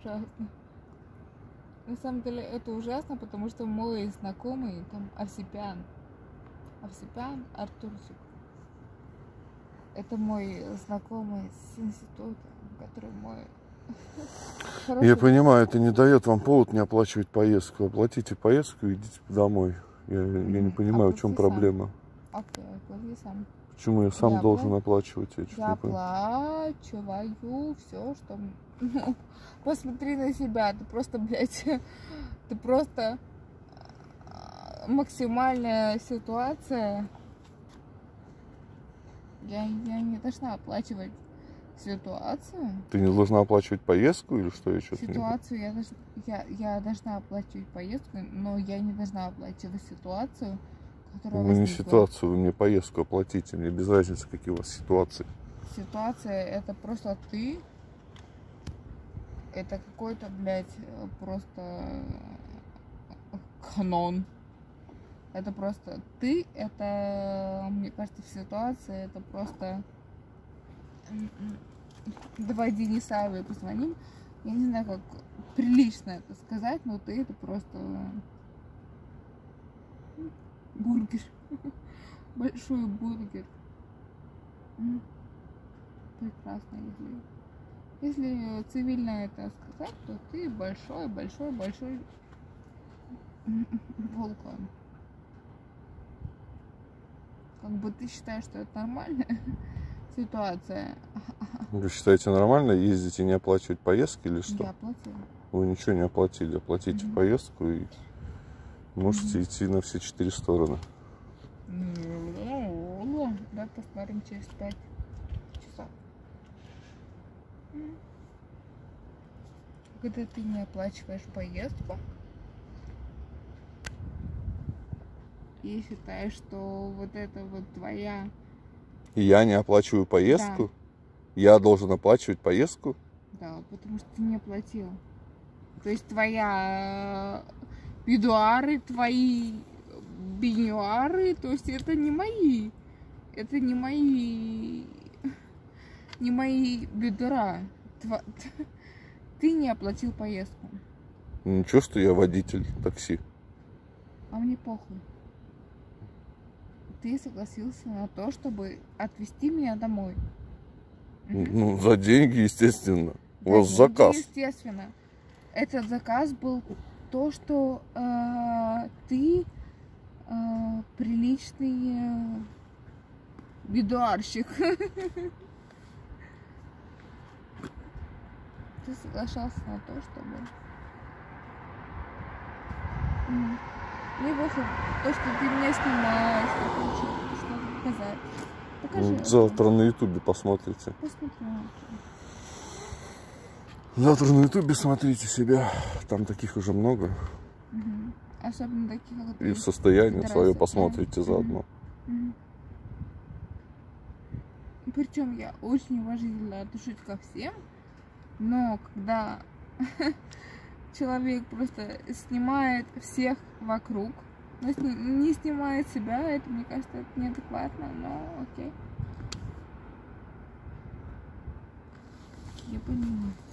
ужасно. На самом деле это ужасно, потому что мой знакомый, там, Овсепян Артурчик, это мой знакомый с института, который мой хороший... Я понимаю, это не дает вам повод не оплачивать поездку. Оплатите поездку и идите домой. Я не понимаю, в чем проблема. Окей, оплати сам. Почему я сам должен оплачивать? Я оплачиваю все, что... Ну, посмотри на себя, ты просто, блядь, ты просто максимальная ситуация. Я не должна оплачивать ситуацию. Ты не должна оплачивать поездку или что? Я что-то ситуацию я должна оплачивать поездку, но я не должна оплачивать ситуацию, которая возникла. Не ситуацию, вы мне поездку оплатите, мне без разницы, какие у вас ситуации. Ситуация это просто ты. Это какой-то, блядь, просто канон. Это просто ты, это, мне кажется, в ситуации, это просто... Давай Денисовой позвоним. Я не знаю, как прилично это сказать, но ты это просто... Бургер. Большой бургер. Прекрасно, если цивильно это сказать, то ты большой вулкан. Как бы ты считаешь, что это нормальная ситуация? Вы считаете нормально ездить и не оплачивать поездки или что? Я оплатила. Вы ничего не оплатили. Оплатите поездку и можете идти на все 4 стороны. Давай посмотрим через 5 часов. Когда ты не оплачиваешь поездку и считаешь, что вот это вот твоя... И я не оплачиваю поездку? Да. Я должен оплачивать поездку? Да, потому что ты не оплатил. То есть твоя бидуары, твои бинюары, то есть это не мои. Это не мои бидуара. Ты не оплатил поездку. Ничего, что я водитель такси. А мне похуй. Ты согласился на то, чтобы отвезти меня домой. Ну, за деньги, естественно. У вас деньги, заказ. Естественно. Этот заказ был то, что ты приличный бидуарщик. Ты соглашался на то, чтобы... Мне похуй, то, что ты меня снимаешь, что показать. Покажи. Завтра на ютубе посмотрите. Посмотрим. Завтра на ютубе смотрите себя. Там таких уже много. Особенно таких, как ты. И в состоянии свое посмотрите заодно. Причем я очень уважительно отношусь ко всем, но когда человек просто снимает всех вокруг, но не снимает себя, это, мне кажется, это неадекватно, но окей. Я понимаю.